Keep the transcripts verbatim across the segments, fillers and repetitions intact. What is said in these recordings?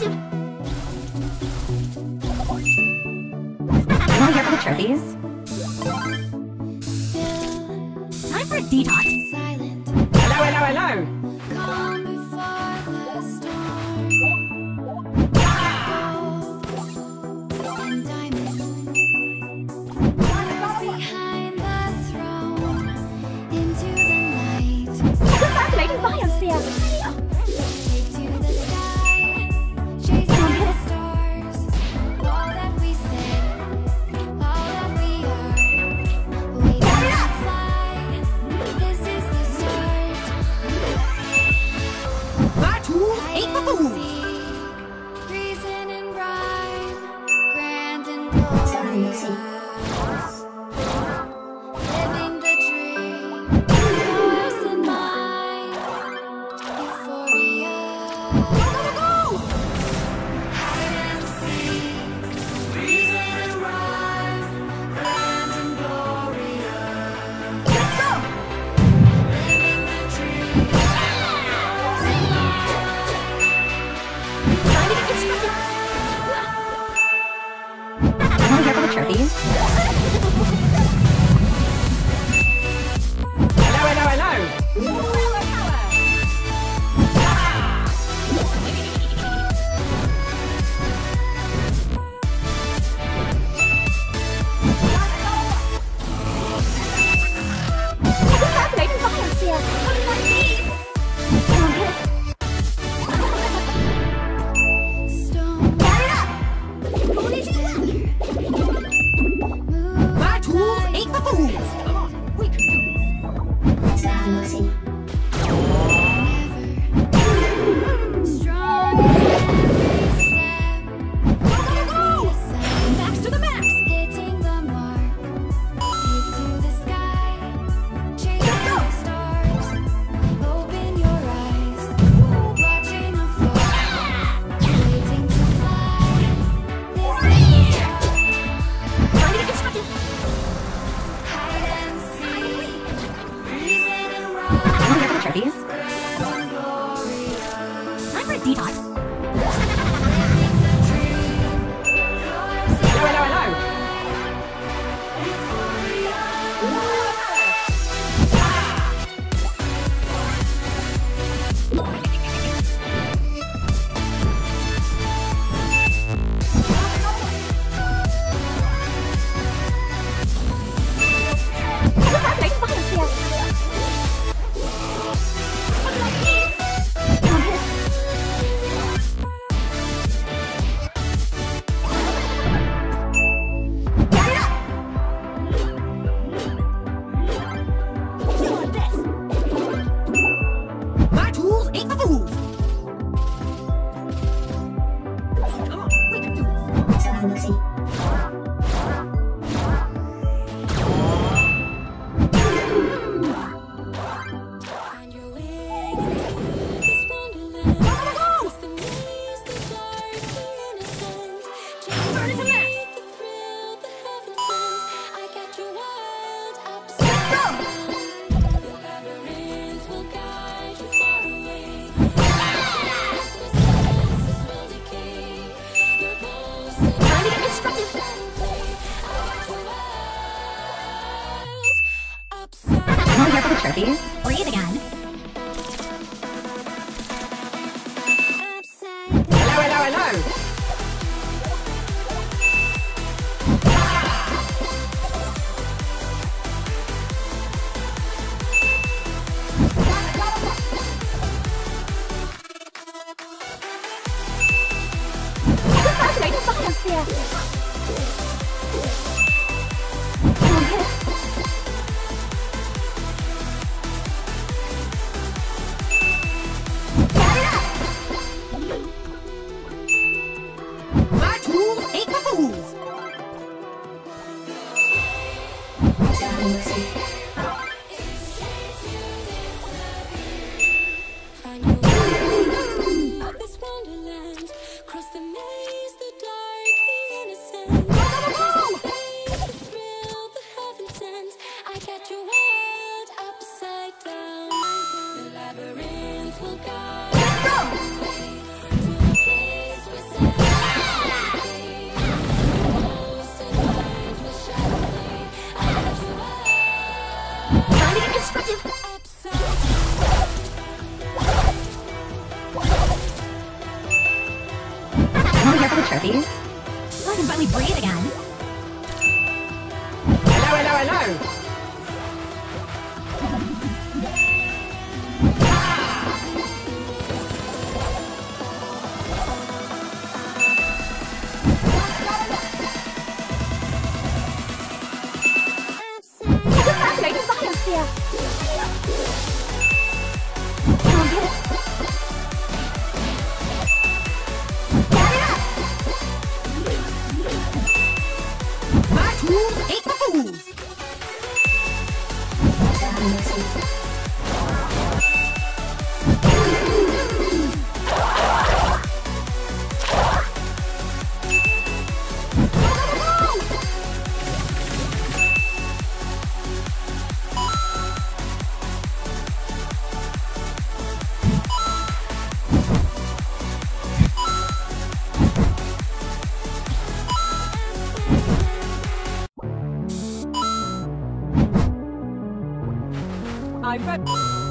Am I here for the trophies? Time for a detox. Silent. Hello, hello, hello! Calm before the storm. Gold and diamonds. Rise behind the throne. Into the night. It's a fascinating biosphere. Take to the sky. Chasing the stars. All that we said. All that we are. We can fly. This is the start. My tools ain't for fools! Reason and rhyme, grand and glorious. Living the dream, yours and mine. Euphoria. Hide and seek. Reason and rhyme, grand and glorious. Let's go! Living the dream, yours and mine. Time to get distracted. Am I here for the trophies? Hello, hello, hello! It's a fascinating biosphere. Stone. My tools ain't for fools! Come on, we can do this. Strong in every step. Max to the max. Hitting the mark. Take to the sky. Chasing the stars. Open your eyes. Watching afar. Waiting to fly. This is the start. Time to get distracted. Hide and seek. Reason and Am I rhyme. here for the trophies? Grand and glorious. Time for a detox. Living the dream. Yours and Hello, hello, hello! It's a fascinating biosphere. My tools ain't for fools! Come on, we can do this. Find your way into this wonderland. Cross the maze, the dark, the innocent. Burn it to max. Chase the thrill, the heaven sends. I got your wild upside down. The labyrinth will guide you far away. Restlessness will decay. Your ghost and Time to get distracted. shadow play. I got your wild upside down. Am I here for the trophies? Breathe again. Upside down. Hello, hello, hello! It's a fascinating biosphere. My tools ain't for fools! Find your way out this wonderland. Cross the maze, the dark, the innocent. trophies. I can finally breathe again. Hello, hello, hello. It's a fascinating biosphere. Come on, get it. Get it up! My tools ain't for fools. I'm ready.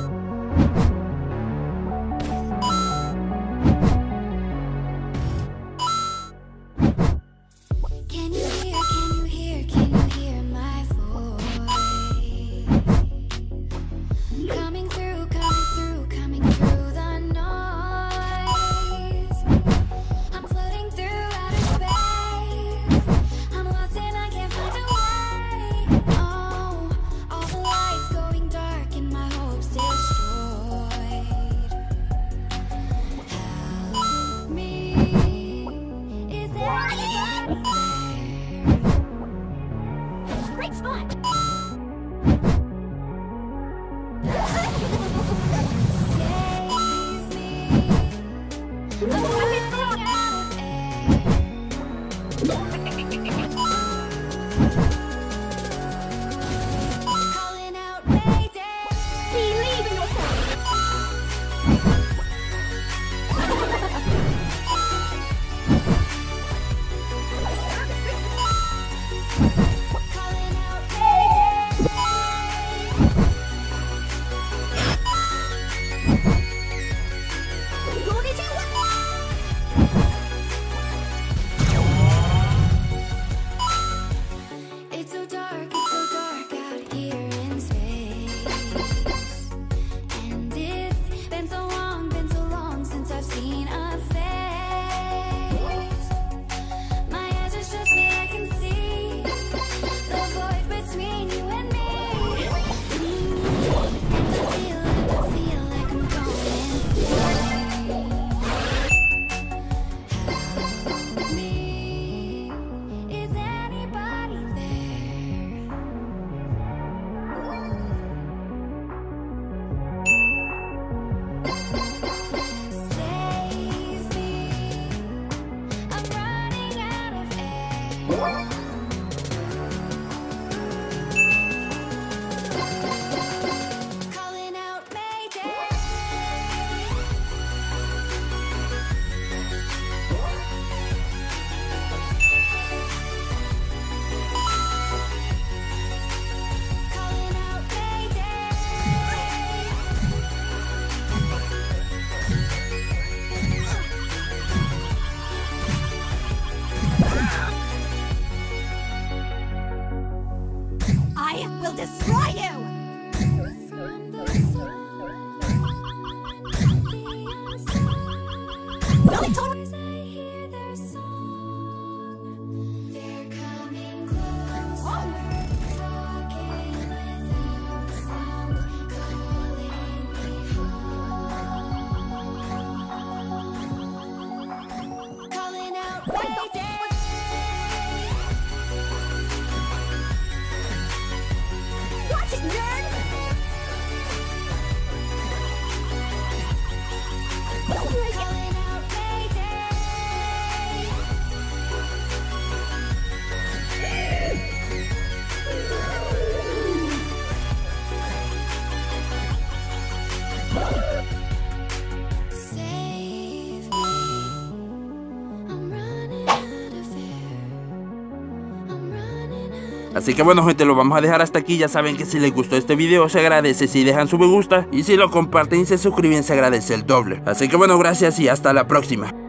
Can you hear, can you hear, can you hear my voice? Coming through, coming through, coming through the noise. I'm floating through outer space. I'm lost and I can't find a way. Oh, all the lights going dark and my hopes destroyed. Help me. Is anybody there? Great spot! Save me. I'm running out of air. Calling out Mayday. Believe in yourself! Calling out Mayday. Go get you! It's so dark, it's so dark out here in space. And it's been so long, been so long since I've seen a face. My eyes are shut but I can see the void between you and me. And I feel, and I feel like I'm going insane. Help me. Is anybody there? Save me. I'm running out of air. Calling out Mayday. Calling out Mayday. I will destroy you! From the sun beyond stars, Really told- I hear their song. They're coming closer, talking without sound, calling me home. Calling out Mayday. Watch it, nerd! Calling out Mayday. Save me. I'm running out of air. I'm running out of Así que bueno gente, lo vamos a dejar hasta aquí. Ya saben que si les gustó este video se agradece si dejan su me gusta, y si lo comparten y se suscriben se agradece el doble. Así que bueno, gracias y hasta la próxima.